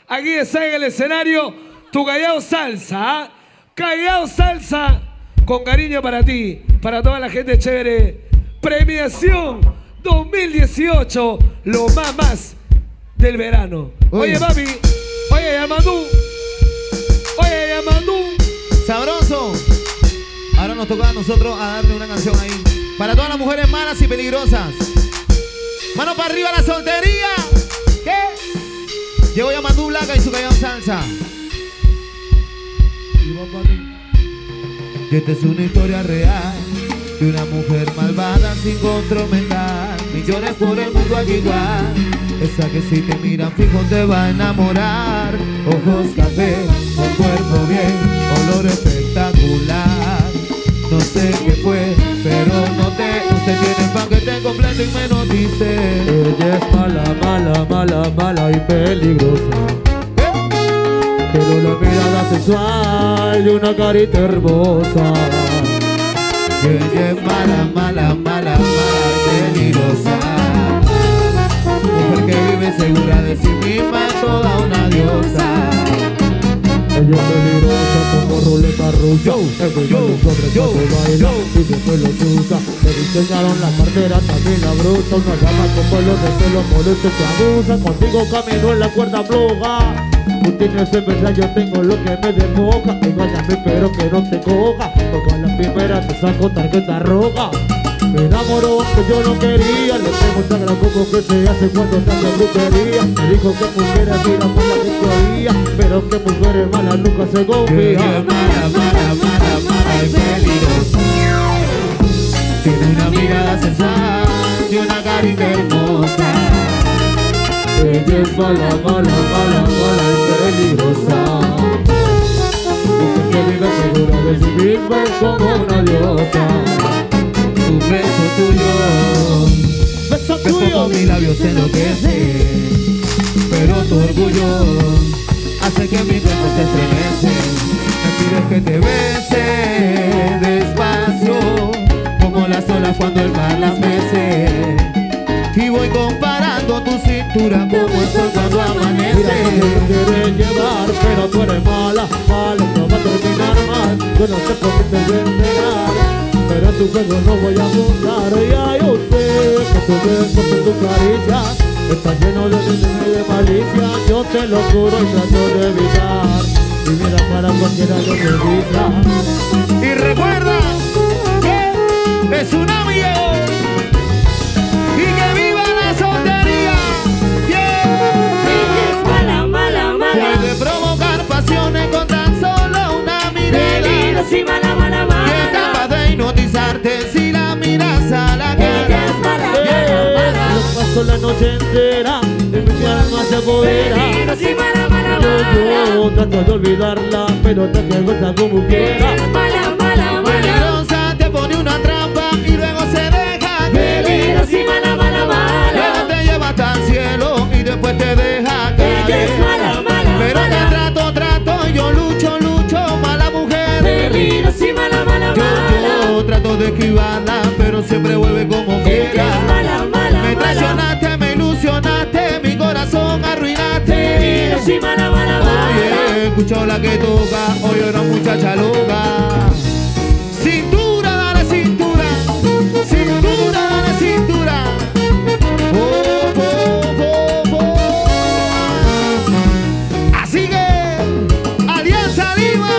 Aquí está en el escenario tu Callao Salsa. ¿Ah? Callao Salsa con cariño para ti, para toda la gente chévere. Premiación 2018, lo más del verano. Oye, papi, oye, Yamandú, oye, Yamandú. Sabroso. Ahora nos toca a nosotros a darle una canción ahí para todas las mujeres malas y peligrosas. Mano para arriba la soltería. ¿Qué? Llegó Yamandú Blanca y su Callao Salsa. Y esta es una historia real de una mujer malvada sin control mental. Millones por el mundo aquí igual. Esa que si te miran fijo te va a enamorar. Ojos café, un cuerpo bien, olor espectacular. No sé qué fue, pero noté. Usted tiene el paquete completo y me notice. Ella es mala, mala, mala, mala y peligrosa. Pero la mirada sexual de una carita hermosa. Ella es mala, mala, mala, mala y peligrosa. Mujer que vive segura de sí misma, toda una diosa. Ella es peligrosa como ruleta rusa. Y después lo usa. Le diseñaron la cartera, también la bruta. Una llama con vuelos de celos molestos que abusa. Contigo camino en la cuerda floja. Tú tienes envidia, yo tengo lo que me desboca. Engáñame pero que no te coja, porque a la primera te saco tarjeta roja. Me enamoró que yo no quería. Le pregunté a Coco que se hace cuando te hace brujería. Me dijo que mujeres tiran por la que oía, pero que mujeres malas nunca se confía. Ella es mala, mala, mala, mala y peligrosa. Tiene una mirada sensual y una carita hermosa. Ella es mala, mala, mala, mala y peligrosa. Mujer que vive segura de sí misma es como una diosa. Tu beso tuyo, beso con mis labios enloquece. Pero tu orgullo hace que mi cuerpo se estremece. Me pides que te bese despacio, como las olas cuando el mar las mece. Y voy comparando tu cintura como el sol cuando amanece. Mira cómo te quieres llevar, pero tú eres mala, mala, no va a terminar mal. Yo no sé por qué te voy a enterar, pero en tu juego no voy a abundar. Ya yo sé que tu beso y tu caricia está lleno de veneno y de malicia. Yo te lo juro y trato de evitar, y mira para cualquiera lo que diga. Y recuerda que es un amigo. ¡Y que viva la soltería! Ella es mala, mala, mala. Puede provocar pasiones con tan solo una mirada. Peligrosa y mala, mala, Y mala. es capaz de hipnotizarte si la miras a la cara. Ella es mala, mala, mala. Yo paso la noche entera, de mi alma se apodera. Peligrosa y mala, mala, mala. Yo trato de olvidarla, pero te gusta como quiera. Ella es mala, mala, mala. Peligrosa, te pone una trampa y luego se deja querer. Peligrosa y mala, mala, mala. Luego te lleva hasta el cielo y después te deja Ella caer. es mala, mala, Pero mala. te trato, yo lucho, mala mujer. Peligrosa y mala, mala, mala. Yo trato de esquivarla, pero siempre vuelve como Ella quiera. es mala, mala, Me mala. traicionaste, me ilusionaste, mi corazón arruinaste. Peligrosa y mala, mala, mala. Oye, escucho la que toca, oye una muchacha loca. Cintura, dale cintura, cintura, dale cintura. Oh, oh, oh, oh. Así que, Alianza Lima,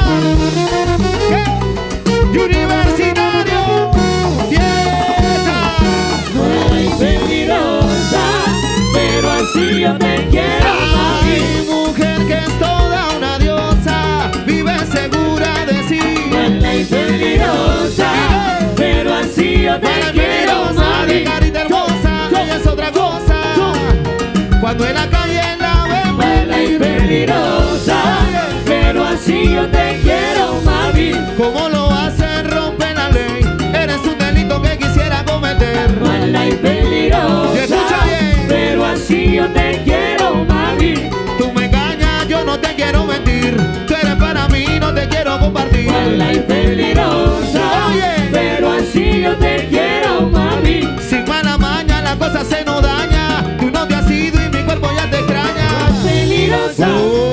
¿qué? Universitario, fiesta. Mala y peligrosa, pero así yo te quiero, mami. Ay, mujer que es toda una diosa, vive segura de sí. Mala y peligrosa, pero así yo te quiero, mami. Carita hermosa, ella es otra cosa. Cuando en la calle la ven, Mala y peligrosa, pero así yo te quiero, mami. como lo hacen, rompen la ley. Eres un delito que quisiera cometer. Mala y Y peligrosa, escucha bien. pero así yo te quiero, mami. Tú me engañas, yo no te quiero mentir. Tú eres para mí, no te quiero compartir. Mala y peligrosa, Oye. pero así yo te quiero, mami. Sin mala maña la cosa se nos daña. Tú no te has ido y mi cuerpo ya te extraña. Peligrosa,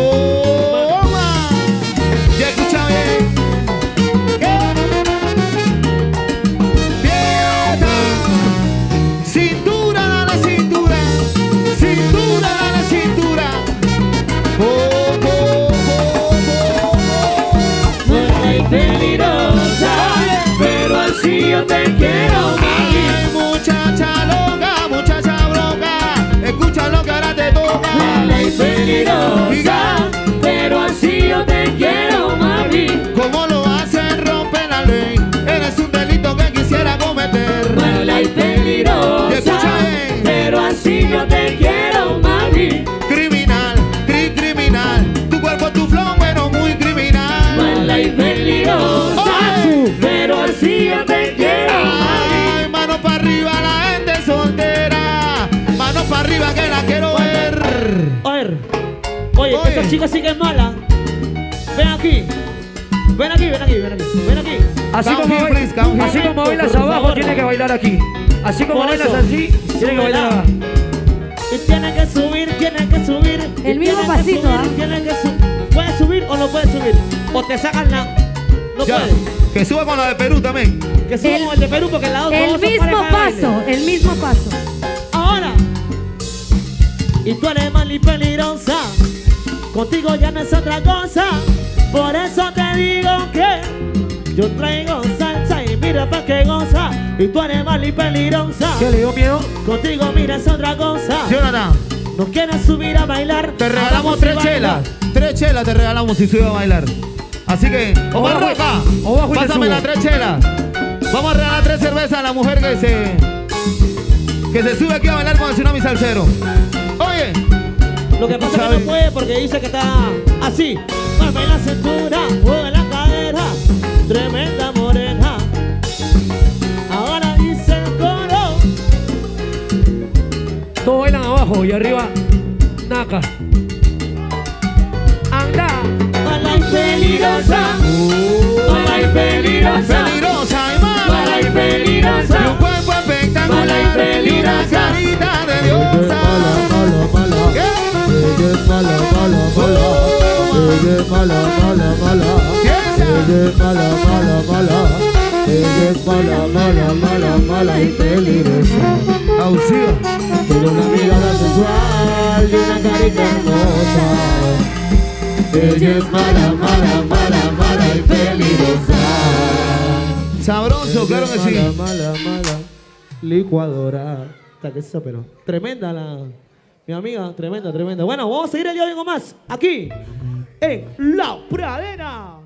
arriba que la quiero ver. A ver. Oye, Oye. esta chica sí que es mala. Ven aquí. Ven aquí, ven aquí, ven aquí. Ven aquí. Así Come como, here, please, come así here. como bailas Por abajo, favor. tiene que bailar aquí. Así como Por bailas eso. así, tiene que bailar acá. Y tiene que subir, tiene que subir. El Y mismo tiene que pasito, subir, ¿ah? Tiene que subir. ¿Puedes subir o no puedes subir? O te sacan la. No Ya, puedes. que suba con la de Perú también. Que suba como el de Perú porque en la otra El mismo paso, el mismo paso. Ahora. Y tú eres mal y peligrosa. Contigo ya no es otra cosa. Por eso te digo que yo traigo salsa y mira pa' que goza. Y tú eres mal y peligrosa. ¿Qué le dio miedo? Contigo mira es otra cosa. Jonathan, No quieres subir a bailar. te regalamos Vamos y 3 baila. chelas. 3 chelas te regalamos si sube a bailar. Así que, Omar bajo- Roca, o bajo y te pásame subo. las 3 chelas. Vamos a regalar 3 cervezas a la mujer que se sube aquí a bailar con el Tsunami Salsero. Oye, Lo que pasa es que ¿Sabe? no puede porque dice que está así. Mueve la cintura, mueve la cadera. Tremenda morena. Ahora dice el coro. Todos bailan abajo y arriba, naca. Anda. Mala y peligrosa, mala y peligrosa, peligrosa y mala. mala y Y un peligrosa, cuerpo espectacular. Mala y peligrosa. Y una carita de Ella es diosa. mala, mala, mala. ¿Qué? Ella es mala, mala, mala. Ella es mala, mala, mala. Piensa. Ella es mala, mala, mala. Ella es mala, mala, mala, mala y peligrosa. Auxilio. Tiene una mirada sensual y una carita hermosa. Ella es mala, mala, mala, mala y peligrosa. Sabroso, claro que sí. Mala, mala, mala. Licuadora. Está que esa, pero tremenda mi amiga, tremenda, tremenda. Bueno, vamos a seguir el día de algo más aquí en La Pradera.